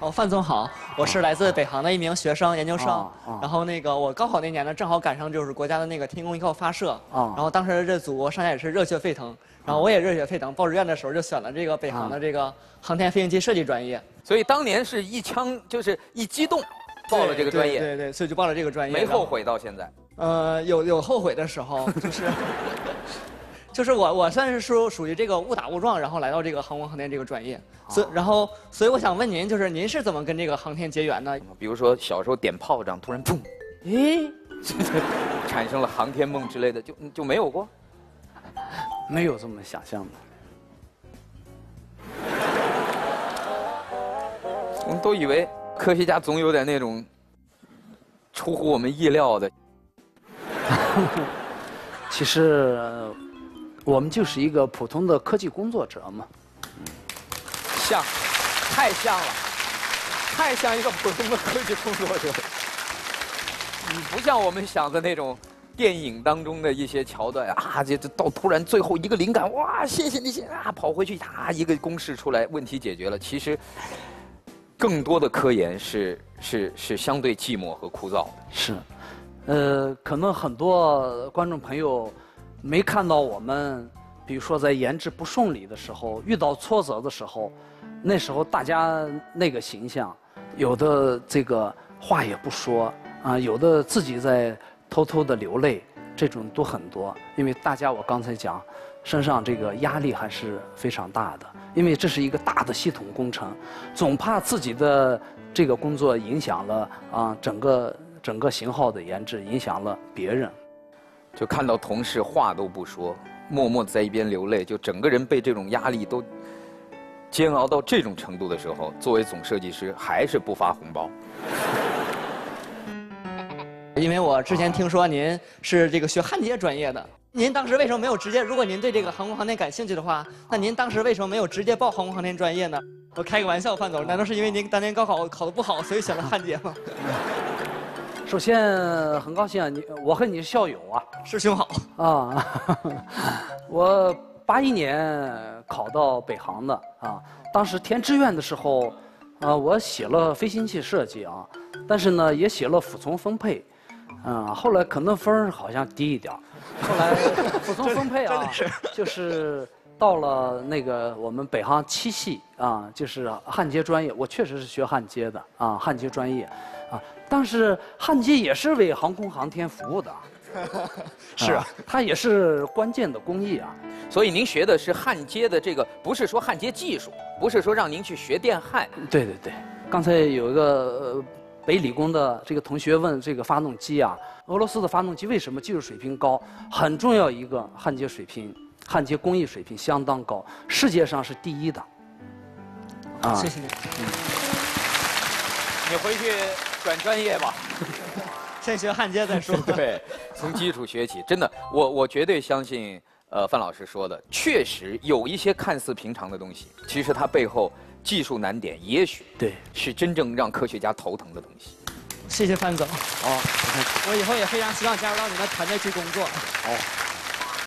范总好，我是来自北航的一名学生研究生。然后我高考那年呢，正好赶上就是国家的天宫1号发射。然后当时这祖国上下也是热血沸腾，然后我也热血沸腾，报志愿的时候就选了这个北航的这个航天飞行器设计专业。 所以当年是一枪就是一激动，报了这个专业。 对，所以就报了这个专业。 没后悔到现在？ 有后悔的时候，就是我算是属于这个误打误撞，然后来到这个航空航天这个专业，所以我想问您，就是您是怎么跟这个航天结缘呢？ 比如说小时候点炮仗，突然砰，产生了航天梦之类的，就没有过？ 没有这么想象的。 我们都以为科学家总有点那种出乎我们意料的。 其实。我们就是一个普通的科技工作者嘛， 像，太像了，太像一个普通的科技工作者，不像我们想的那种电影当中的一些桥段啊，这到突然最后一个灵感，哇，谢谢你啊，跑回去一个公式出来，问题解决了。其实，更多的科研是相对寂寞和枯燥的。 是，可能很多观众朋友。没看到我们，比如说在研制不顺利的时候，遇到挫折的时候，那时候大家那个形象，有的这个话也不说啊，有的自己在偷偷的流泪，这种都很多。因为大家我刚才讲，身上这个压力还是非常大的，因为这是一个大的系统工程，总怕自己的这个工作影响了啊整个型号的研制，影响了别人。 就看到同事话都不说，默默在一边流泪，就整个人被这种压力都煎熬到这种程度的时候，作为总设计师还是不发红包。 因为我之前听说您是这个学焊接专业的，您当时为什么没有直接？如果您对这个航空航天感兴趣的话，那您当时为什么没有直接报航空航天专业呢？我开个玩笑，范总，难道是因为您当年高考考得不好，所以选了焊接吗？ 首先很高兴啊，我和你是校友啊， 师兄好啊。我81年考到北航的啊，当时填志愿的时候，我写了飞行器设计啊，但是呢也写了服从分配，后来可能分儿好像低一点，后来服从分配啊，就是到了那个我们北航7系啊，就是焊接专业，我确实是学焊接的啊，焊接专业。但是焊接也是为航空航天服务的， 是啊， 它也是关键的工艺啊。 所以您学的是焊接的这个，不是说焊接技术，不是说让您去学电焊。 对，刚才有一个北理工的这个同学问这个发动机啊，俄罗斯的发动机为什么技术水平高？很重要一个焊接水平，焊接工艺水平相当高，世界上是第一的。 啊，谢谢你。 你回去转专业吧， 先学焊接再说。 对，从基础学起，真的，我绝对相信，范老师说的，确实有一些看似平常的东西，其实它背后技术难点，也许对是真正让科学家头疼的东西。 谢谢范总。我以后也非常希望加入到你们团队去工作。 好。